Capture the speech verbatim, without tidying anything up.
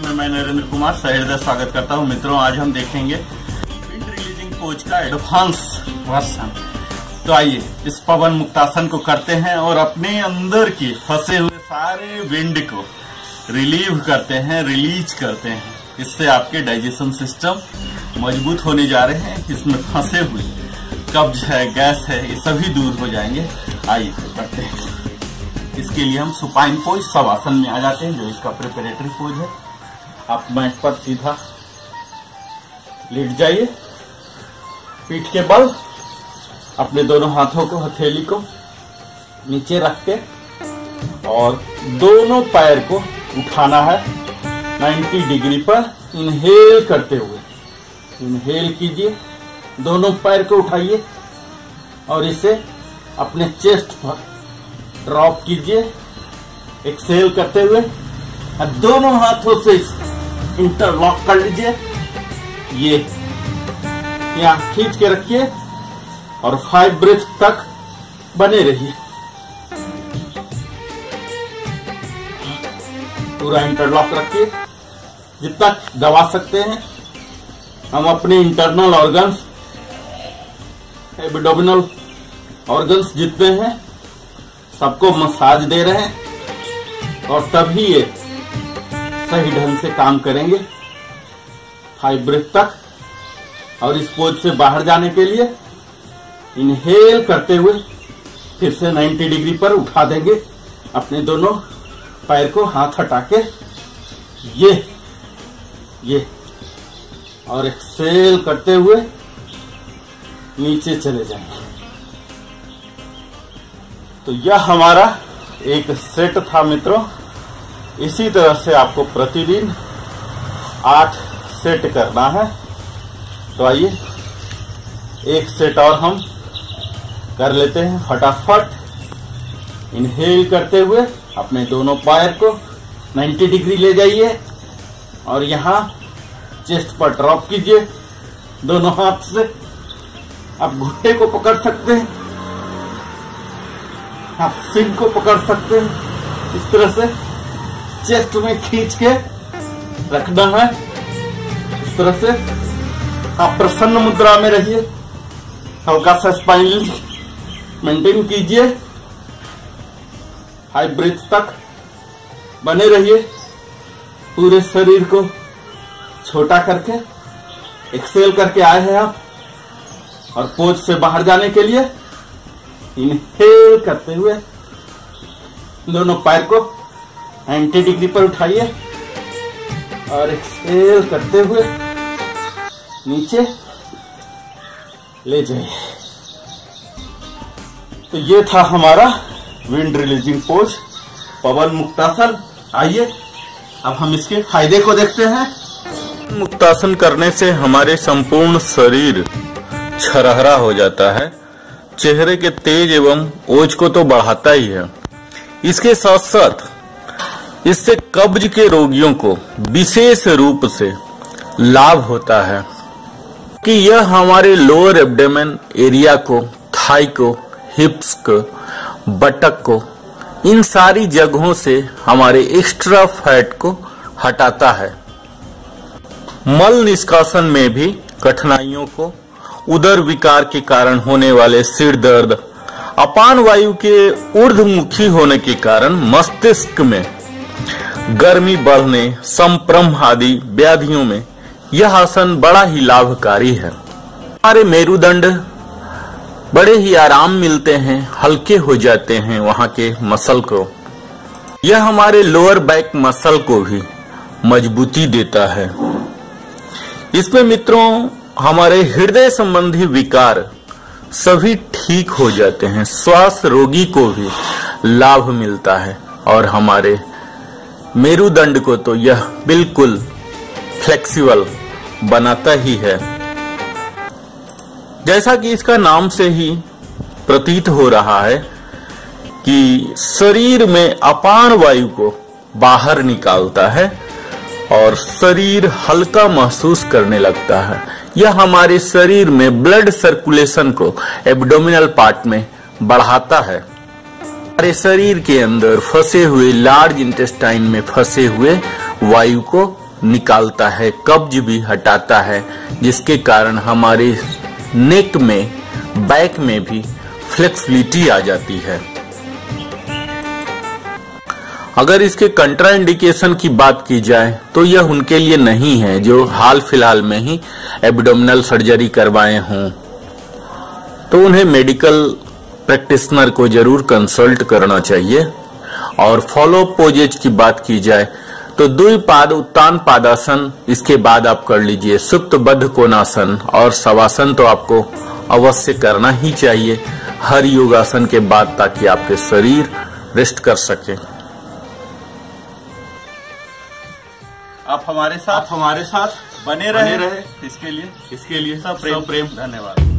में मैं नरेंद्र कुमार सहृदय स्वागत करता हूं। मित्रों, आज हम देखेंगे विंड रिलीजिंग पोज का एडवांस वर्जन। तो आइए इस पवन मुक्तासन को करते हैं और अपने अंदर की फंसे हुए सारे विंड को रिलीव करते हैं, रिलीज करते हैं। इससे आपके डाइजेशन सिस्टम मजबूत होने जा रहे हैं। इसमें फंसे हुए कब्ज है, गैस है, ये सभी दूर हो जाएंगे। आइए करते हैं। इसके लिए हम सुपाइन पोज शवासन में आ जाते हैं, जो इसका प्रिपरेटरी पोज है। आप मैट पर सीधा लेट जाइए, पीठ के बल अपने दोनों हाथों को, हथेली को नीचे रख के और दोनों पैर को उठाना है नब्बे डिग्री पर। इनहेल करते हुए इनहेल कीजिए, दोनों पैर को उठाइए और इसे अपने चेस्ट पर ड्रॉप कीजिए। एक्सेल करते हुए और दोनों हाथों से इंटरलॉक कर लीजिए। ये यहाँ खींच के रखिए और फाइव ब्रेथ तक बने रहिए। पूरा इंटरलॉक रखिए जितना दबा सकते हैं। हम अपने इंटरनल ऑर्गन्स, एब्डोमिनल ऑर्गन्स जितने हैं सबको मसाज दे रहे हैं और तभी ये सही ढंग से काम करेंगे फाइव ब्रेथ तक। और इस पोज से बाहर जाने के लिए इनहेल करते हुए फिर से नब्बे डिग्री पर उठा देंगे अपने दोनों पैर को, हाथ हटा के ये ये और एक्सेल करते हुए नीचे चले जाएंगे। तो यह हमारा एक सेट था मित्रों। इसी तरह से आपको प्रतिदिन आठ सेट करना है। तो आइए एक सेट और हम कर लेते हैं फटाफट। इनहेल करते हुए अपने दोनों पैर को नब्बे डिग्री ले जाइए और यहाँ चेस्ट पर ड्रॉप कीजिए दोनों हाथ से। आप घुट्टे को पकड़ सकते हैं, आप सिर को पकड़ सकते हैं। इस तरह से चेस्ट में खींच के रखना है। इस तरह से आप प्रसन्न मुद्रा में रहिए, हल्का सा स्पाइन मेंटेन कीजिए, हाई ब्रेथ तक बने रहिए। पूरे शरीर को छोटा करके एक्सेल करके आए हैं आप। और पोज से बाहर जाने के लिए इनहेल करते हुए दोनों पैर को नब्बे डिग्री पर उठाइए और एक्सेल करते हुए नीचे ले जाइए। तो ये था हमारा wind releasing pose, Pawan Muktasan. आइए अब हम इसके फायदे को देखते हैं। मुक्तासन करने से हमारे संपूर्ण शरीर छरहरा हो जाता है। चेहरे के तेज एवं ओज को तो बढ़ाता ही है, इसके साथ साथ इससे कब्ज के रोगियों को विशेष रूप से लाभ होता है कि यह हमारे लोअर एब्डोमेन एरिया को, थाई को, हिप्स को, बटक को, इन सारी जगहों से हमारे एक्स्ट्रा फैट को हटाता है। मल निष्कासन में भी कठिनाइयों को, उदर विकार के कारण होने वाले सिर दर्द, अपान वायु के ऊर्ध्वमुखी होने के कारण मस्तिष्क में गर्मी बढ़ने, संप्रम आदि व्याधियों में यह आसन बड़ा ही लाभकारी है। हमारे मेरुदंड बड़े ही आराम मिलते हैं, हल्के हो जाते हैं वहां के मसल को। यह हमारे लोअर बैक मसल को भी मजबूती देता है। इसमें मित्रों हमारे हृदय संबंधी विकार सभी ठीक हो जाते हैं, श्वास रोगी को भी लाभ मिलता है और हमारे मेरुदंड को तो यह बिल्कुल फ्लेक्सिबल बनाता ही है। जैसा कि इसका नाम से ही प्रतीत हो रहा है कि शरीर में अपान वायु को बाहर निकालता है और शरीर हल्का महसूस करने लगता है। यह हमारे शरीर में ब्लड सर्कुलेशन को एब्डोमिनल पार्ट में बढ़ाता है। हमारे शरीर के अंदर फंसे हुए, लार्ज इंटेस्टाइन में फंसे हुए वायु को निकालता है, कब्ज भी हटाता है, जिसके कारण हमारे नेक में, बैक में भी फ्लेक्सिबिलिटी आ जाती है। अगर इसके कंट्राइंडिकेशन की बात की जाए तो यह उनके लिए नहीं है जो हाल फिलहाल में ही एब्डोमिनल सर्जरी करवाए हों, तो उन्हें मेडिकल प्रैक्टिशनर को जरूर कंसल्ट करना चाहिए। और फॉलो पोजेज की बात की जाए तो द्विपाद उत्तान पादासन, इसके बाद आप कर लीजिए सुप्त बद्ध कोणासन और शवासन तो आपको अवश्य करना ही चाहिए हर योगासन के बाद, ताकि आपके शरीर रेस्ट कर सके। आप हमारे साथ आप हमारे साथ बने रहे, बने रहे इसके लिए इसके लिए सब प्रेम प्रेम धन्यवाद।